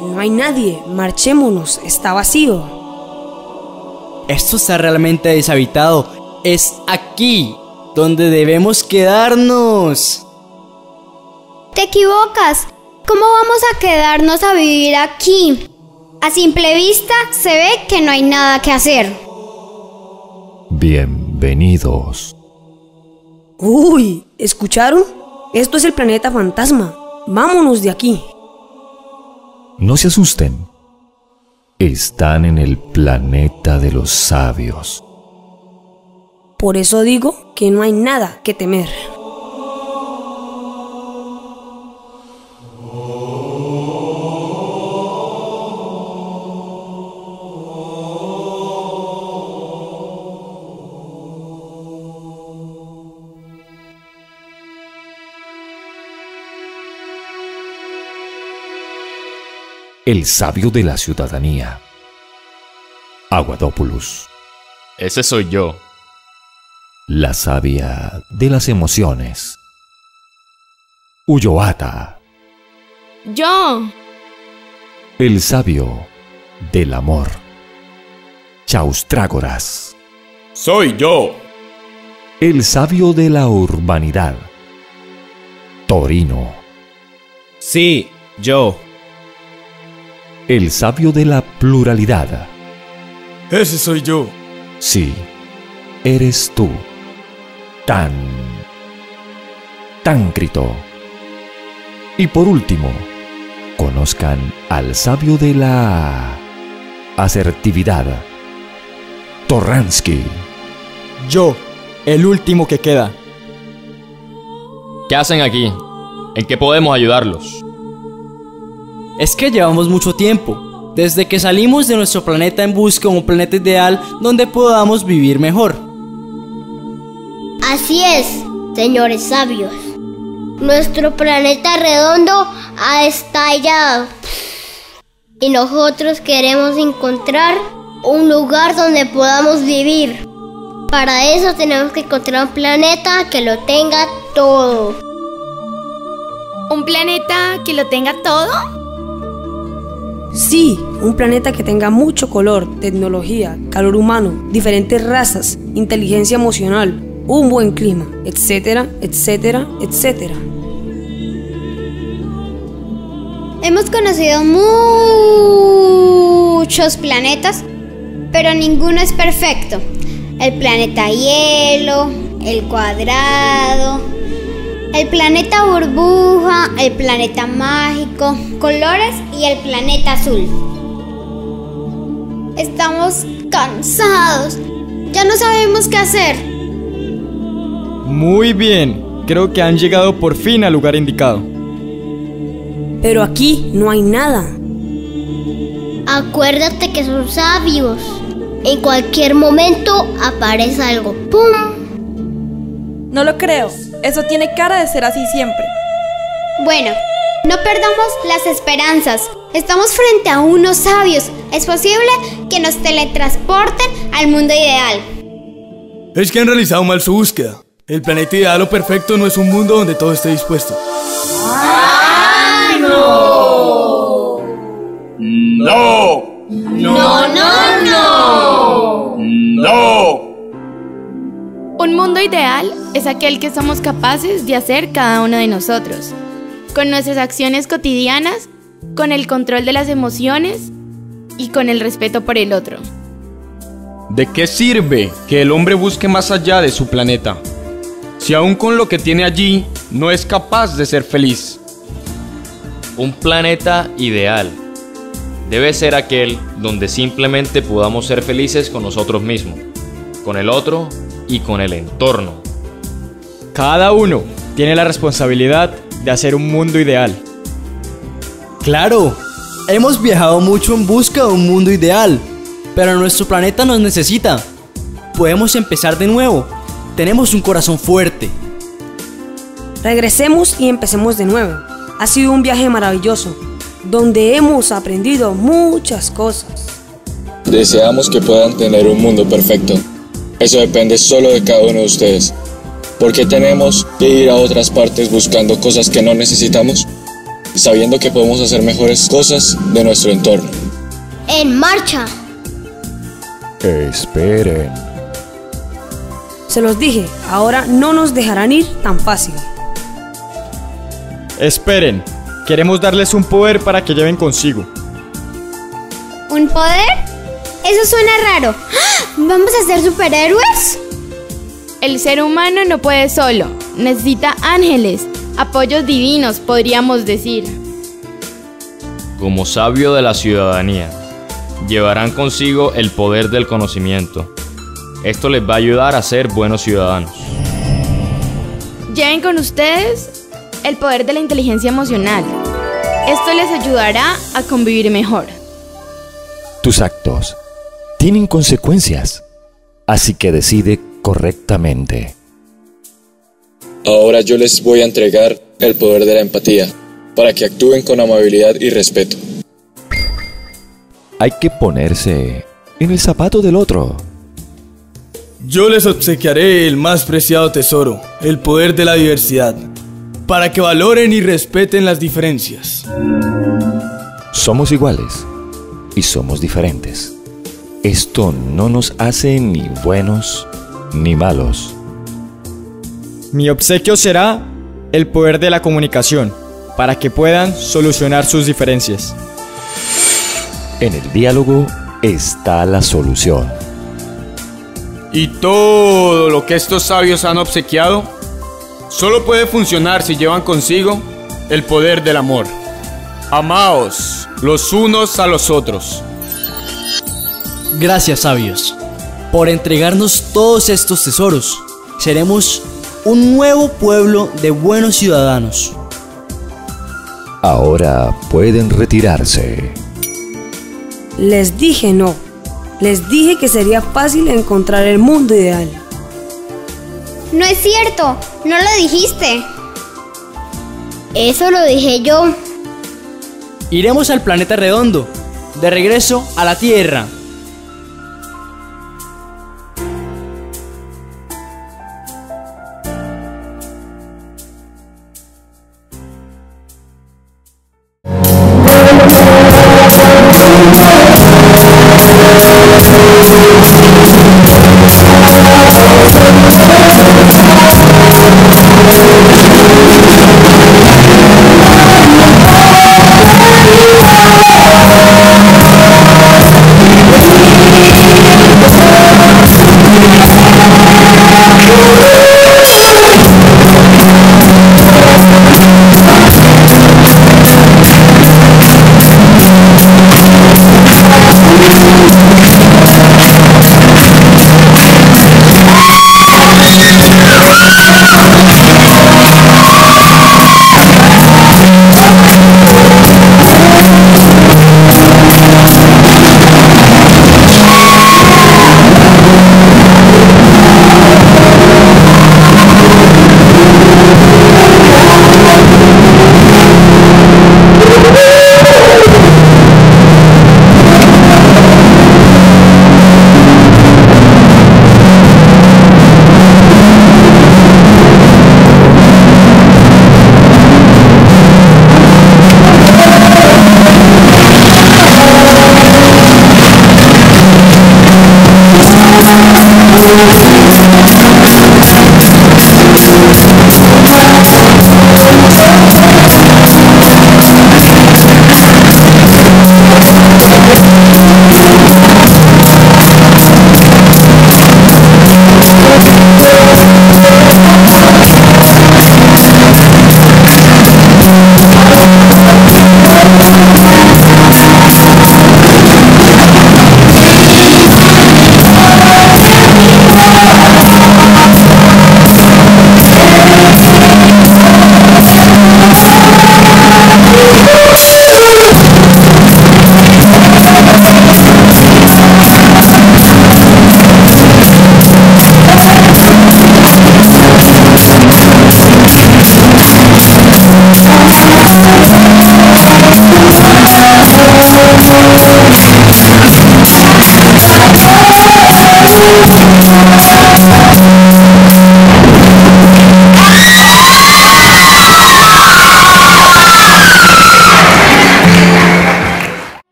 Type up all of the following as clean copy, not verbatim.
no hay nadie, marchémonos, está vacío. Esto está realmente deshabitado. Es aquí donde debemos quedarnos. Te equivocas. ¿Cómo vamos a quedarnos a vivir aquí? A simple vista se ve que no hay nada que hacer. Bienvenidos. Uy, ¿escucharon? Esto es el planeta fantasma. Vámonos de aquí. No se asusten. Están en el planeta de los sabios. Por eso digo que no hay nada que temer. El sabio de la ciudadanía. Aguadópolis. Ese soy yo. La sabia de las emociones. Ulloata. Yo. El sabio del amor. Chaustrágoras. Soy yo. El sabio de la urbanidad. Torino. Sí, yo. El sabio de la pluralidad. Ese soy yo. Sí, eres tú. Táncrito. Y por último, conozcan al sabio de la asertividad. Torransky. Yo, el último que queda. ¿Qué hacen aquí? ¿En qué podemos ayudarlos? Es que llevamos mucho tiempo, desde que salimos de nuestro planeta en busca de un planeta ideal donde podamos vivir mejor. Así es, señores sabios. Nuestro planeta redondo ha estallado. Y nosotros queremos encontrar un lugar donde podamos vivir. Para eso tenemos que encontrar un planeta que lo tenga todo. ¿Un planeta que lo tenga todo? Sí, un planeta que tenga mucho color, tecnología, calor humano, diferentes razas, inteligencia emocional, un buen clima, etcétera, etcétera, etcétera. Hemos conocido muchos planetas, pero ninguno es perfecto. El planeta hielo, el cuadrado, el planeta burbuja, el planeta mágico, colores y el planeta azul. Estamos cansados. Ya no sabemos qué hacer. Muy bien. Creo que han llegado por fin al lugar indicado. Pero aquí no hay nada. Acuérdate que son sabios. En cualquier momento aparece algo. ¡Pum! No lo creo. Eso tiene cara de ser así siempre. Bueno, no perdamos las esperanzas. Estamos frente a unos sabios. Es posible que nos teletransporten al mundo ideal. Es que han realizado mal su búsqueda. El planeta ideal o perfecto no es un mundo donde todo esté dispuesto. ¡Ah, no! ¡No! ¡No, no, no! ¡No! Un mundo ideal es aquel que somos capaces de hacer cada uno de nosotros, con nuestras acciones cotidianas, con el control de las emociones y con el respeto por el otro. ¿De qué sirve que el hombre busque más allá de su planeta, si aún con lo que tiene allí no es capaz de ser feliz? Un planeta ideal debe ser aquel donde simplemente podamos ser felices con nosotros mismos, con el otro y con el entorno. Cada uno tiene la responsabilidad de hacer un mundo ideal. Claro, hemos viajado mucho en busca de un mundo ideal, pero nuestro planeta nos necesita. Podemos empezar de nuevo. Tenemos un corazón fuerte. Regresemos y empecemos de nuevo. Ha sido un viaje maravilloso, donde hemos aprendido muchas cosas. Deseamos que puedan tener un mundo perfecto. Eso depende solo de cada uno de ustedes. ¿Por qué tenemos que ir a otras partes buscando cosas que no necesitamos? sabiendo que podemos hacer mejores cosas de nuestro entorno. ¡En marcha! Esperen. Se los dije, ahora no nos dejarán ir tan fácil. Esperen, queremos darles un poder para que lleven consigo. ¿Un poder? Eso suena raro. ¿Vamos a ser superhéroes? El ser humano no puede solo, necesita ángeles, apoyos divinos, podríamos decir. Como sabio de la ciudadanía, llevarán consigo el poder del conocimiento. Esto les va a ayudar a ser buenos ciudadanos. Lleven con ustedes el poder de la inteligencia emocional. Esto les ayudará a convivir mejor. Tus actos tienen consecuencias, así que decide correctamente. Ahora yo les voy a entregar el poder de la empatía, para que actúen con amabilidad y respeto. Hay que ponerse en el zapato del otro. Yo les obsequiaré el más preciado tesoro, el poder de la diversidad, para que valoren y respeten las diferencias. Somos iguales y somos diferentes. Esto no nos hace ni buenos ni malos. Mi obsequio será el poder de la comunicación, para que puedan solucionar sus diferencias. En el diálogo está la solución. Y todo lo que estos sabios han obsequiado solo puede funcionar si llevan consigo el poder del amor. Amaos los unos a los otros. Gracias, sabios, por entregarnos todos estos tesoros. Seremos un nuevo pueblo de buenos ciudadanos. Ahora pueden retirarse. Les dije no. Les dije que sería fácil encontrar el mundo ideal. No es cierto, no lo dijiste. Eso lo dije yo. Iremos al planeta redondo, de regreso a la Tierra.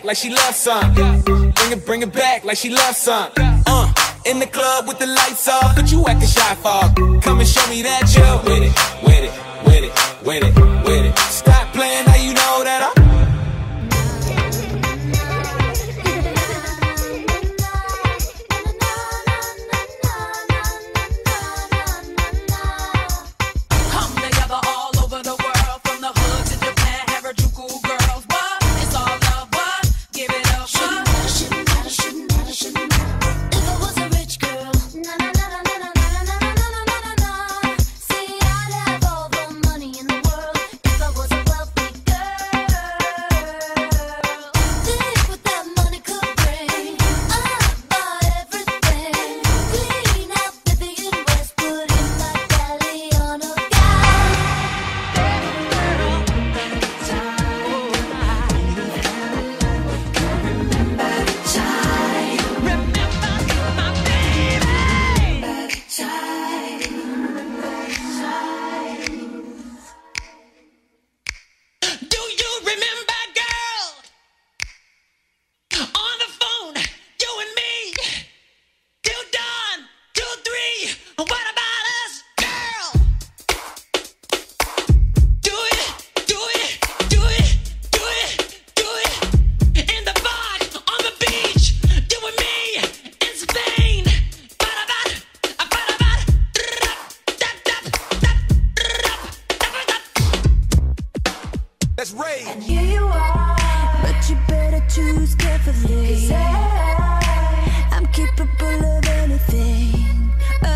like she loves some. Bring it back like she loves some. In the club with the lights off, but you acting shy for. Come and show me that you're with it, with it, with it, with it, with it. Stop playing, now you know that I'm. And here you are, but you better choose carefully. 'Cause I'm capable of anything,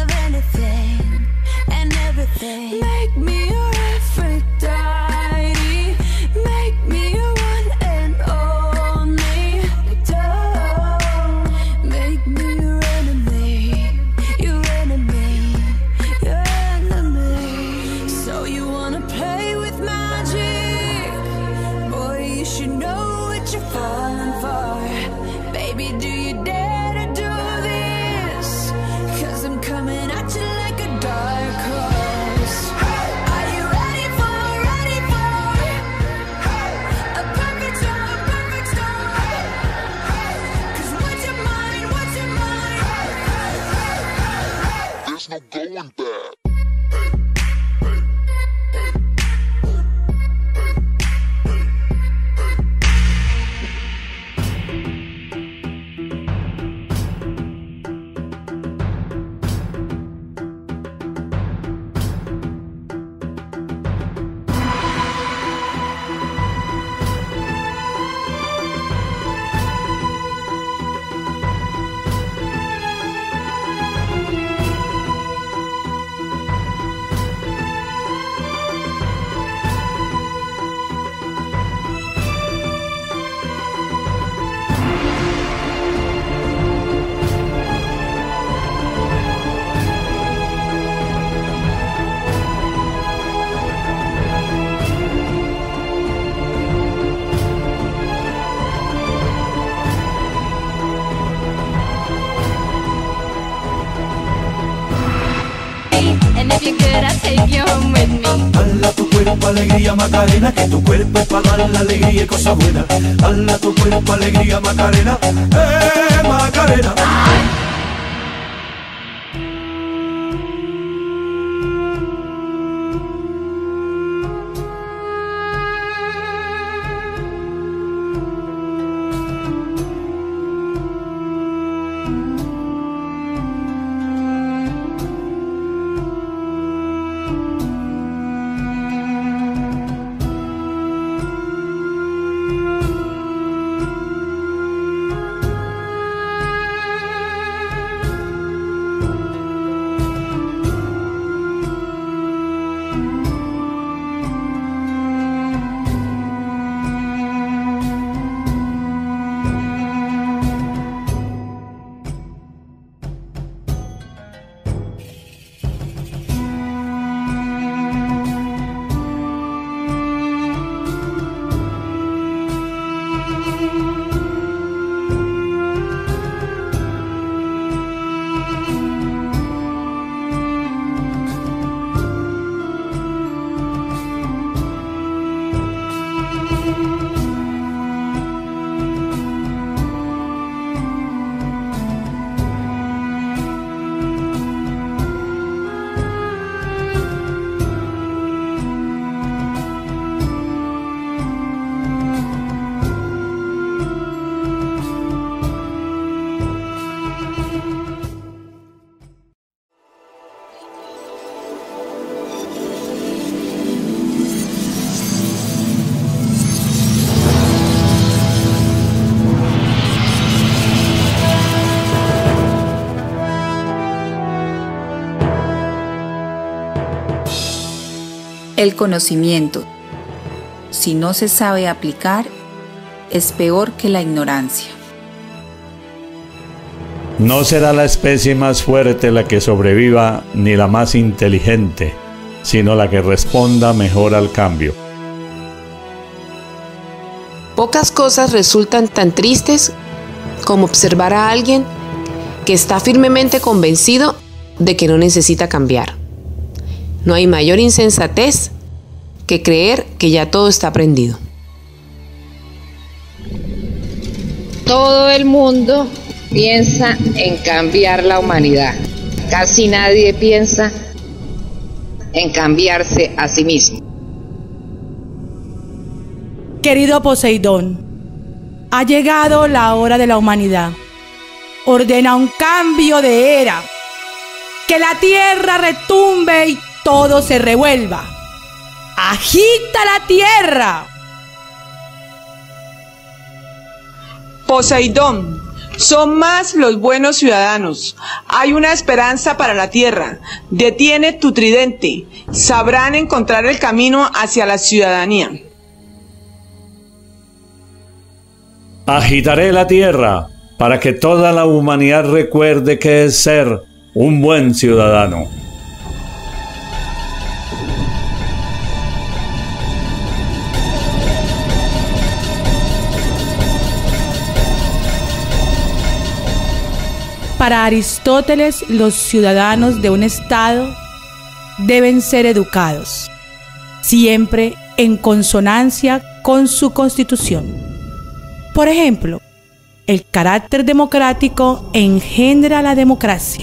and everything. Make me your Aphrodite, make me your one and only. Don't make me your enemy, your enemy, your enemy. So you wanna play with magic? Boy, you should know what you're falling for. Baby, do you dare to do this? 'Cause I'm coming at you like a dark horse. Are you ready for a perfect storm, perfect storm? 'Cause what's your mind, what's your mind? There's no going back. And if you're good, I'll take you home with me. Dala tu cuerpo alegría Macarena, que tu cuerpo es para dar la alegría y cosas buenas. Dala tu cuerpo alegría Macarena, Macarena. El conocimiento, si no se sabe aplicar, es peor que la ignorancia. No será la especie más fuerte la que sobreviva, ni la más inteligente, sino la que responda mejor al cambio. Pocas cosas resultan tan tristes como observar a alguien que está firmemente convencido de que no necesita cambiar. No hay mayor insensatez que creer que ya todo está aprendido. Todo el mundo piensa en cambiar la humanidad. Casi nadie piensa en cambiarse a sí mismo. Querido Poseidón, ha llegado la hora de la humanidad. Ordena un cambio de era. Que la tierra retumbe y todo se revuelva. ¡Agita la tierra! Poseidón, son más los buenos ciudadanos. Hay una esperanza para la tierra. Detiene tu tridente. Sabrán encontrar el camino hacia la ciudadanía. Agitaré la tierra para que toda la humanidad recuerde qué es ser un buen ciudadano. Para Aristóteles, los ciudadanos de un Estado deben ser educados, siempre en consonancia con su Constitución. Por ejemplo, el carácter democrático engendra la democracia.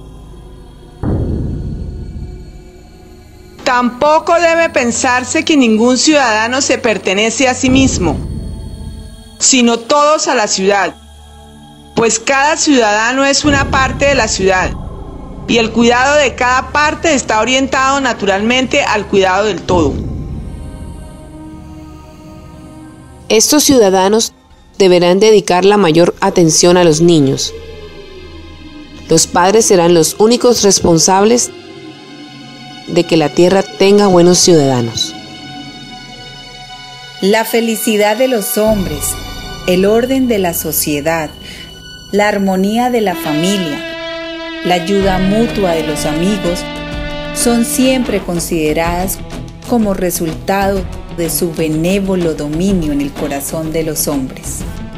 Tampoco debe pensarse que ningún ciudadano se pertenece a sí mismo, sino todos a la ciudad, pues cada ciudadano es una parte de la ciudad, y el cuidado de cada parte está orientado naturalmente al cuidado del todo. Estos ciudadanos deberán dedicar la mayor atención a los niños. Los padres serán los únicos responsables de que la tierra tenga buenos ciudadanos. La felicidad de los hombres, el orden de la sociedad, la armonía de la familia, la ayuda mutua de los amigos, son siempre consideradas como resultado de su benévolo dominio en el corazón de los hombres.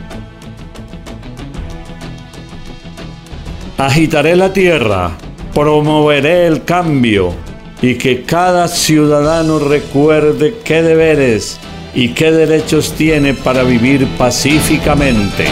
Agitaré la tierra, promoveré el cambio y que cada ciudadano recuerde qué deberes y qué derechos tiene para vivir pacíficamente.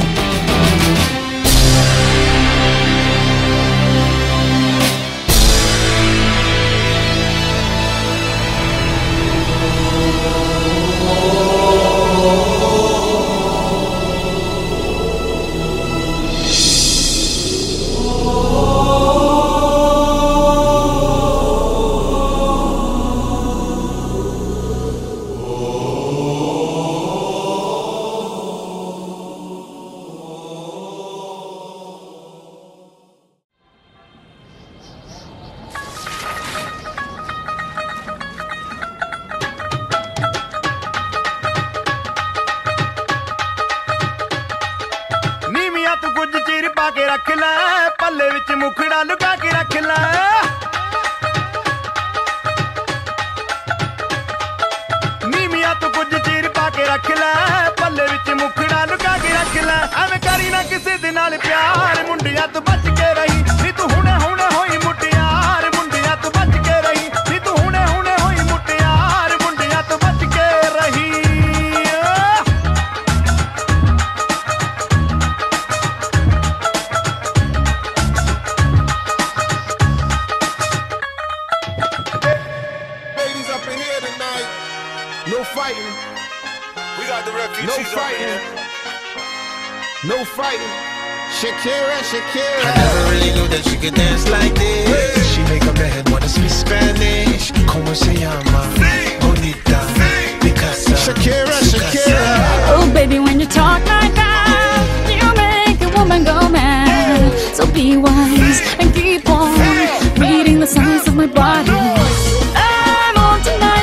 Shakira. I never really knew that she could dance like this. She make up her head wanna speak Spanish. Como se llama? Bonita. Picasa. Shakira, Shakira. Oh baby, when you talk like that, you make a woman go mad. So be wise and keep on reading the signs of my body. I'm on tonight.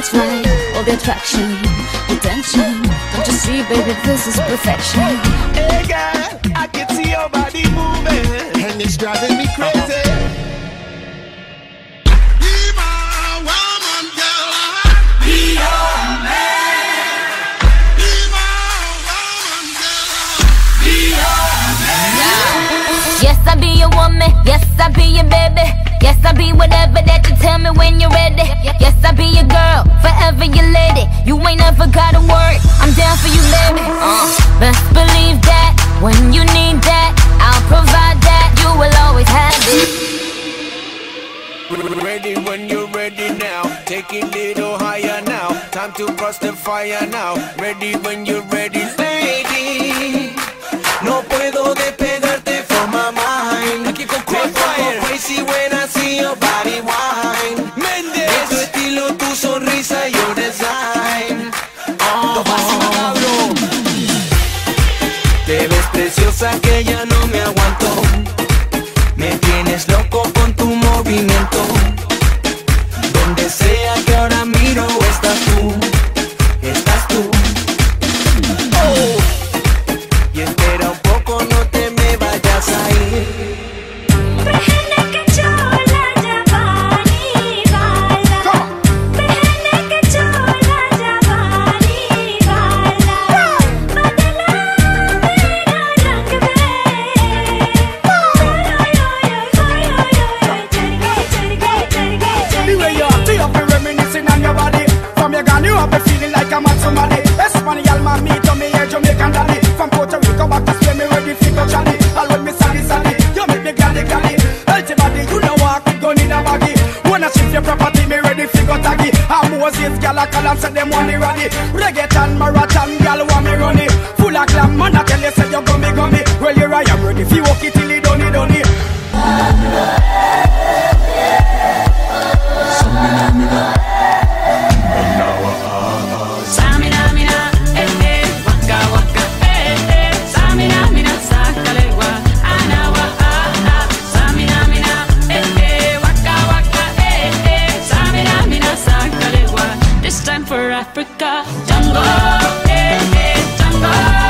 just right. All the attraction, the tension. Don't you see, baby, this is perfection. Hey girl, I can see your body moving, and it's driving me crazy. Be my woman, girl. Be your man. Be my woman, girl. Be your man. Yes, I be your woman. Yes, I be your baby. Yes, I be whatever that you tell me when you're ready. Yes, I be your girl, forever your lady. You ain't never gotta worry, I'm down for you, baby. Best believe that, when you need that, I'll provide that. You will always have it. Ready when you're ready now. Take it a little higher now. Time to cross the fire now. Ready when you're ready, lady. No puedo despegarte from my mind. Aquí con crazy when I see your body wine. Mendes, tu estilo, tu sonrisa, your design. Te ves preciosa que ya no me aguanto. Me tienes loco con tu movimiento. Donde sea que ahora miro, estás tú. Estás tú. Y espera un poco, no te me vayas a ir. Espanyol man, me to me here, Jamaican daddy. From Puerto Rico back to Spain, me ready fi go jolly. All when me sally sally, you make me gladdy gladdy. Healthy body, you know walk with gun in a baggy. Wanna shift your property, me ready fi go taggy. And Moses, gal a call and say them want me ready. Reggaeton, marathon, gal want me runny. Full of glam, man I tell you say you gummy gummy. Well here I am ready fi walk it till it done it done it. Africa, jungle, jungle.